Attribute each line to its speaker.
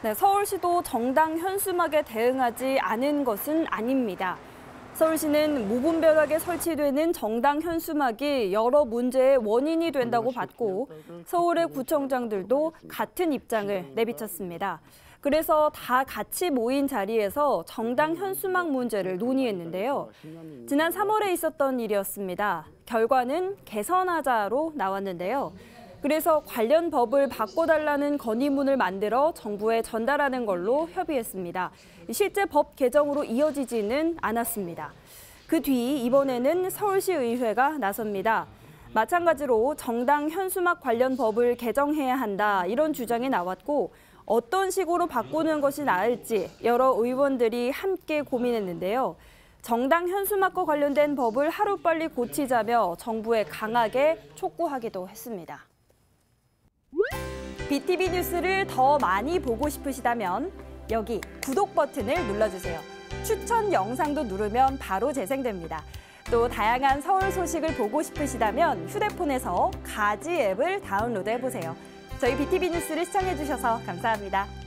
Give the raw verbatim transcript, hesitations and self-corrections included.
Speaker 1: 네, 서울시도 정당 현수막에 대응하지 않은 것은 아닙니다. 서울시는 무분별하게 설치되는 정당 현수막이 여러 문제의 원인이 된다고 봤고 서울의 구청장들도 같은 입장을 내비쳤습니다. 그래서 다 같이 모인 자리에서 정당 현수막 문제를 논의했는데요. 지난 삼월에 있었던 일이었습니다. 결과는 개선하자로 나왔는데요. 그래서 관련 법을 바꿔달라는 건의문을 만들어 정부에 전달하는 걸로 협의했습니다. 실제 법 개정으로 이어지지는 않았습니다. 그 뒤 이번에는 서울시의회가 나섭니다. 마찬가지로 정당 현수막 관련 법을 개정해야 한다 이런 주장이 나왔고 어떤 식으로 바꾸는 것이 나을지 여러 의원들이 함께 고민했는데요. 정당 현수막과 관련된 법을 하루빨리 고치자며 정부에 강하게 촉구하기도 했습니다. 비티비 뉴스를 더 많이 보고 싶으시다면 여기 구독 버튼을 눌러주세요. 추천 영상도 누르면 바로 재생됩니다. 또 다양한 서울 소식을 보고 싶으시다면 휴대폰에서 가지 앱을 다운로드해보세요. 저희 비티비 뉴스를 시청해주셔서 감사합니다.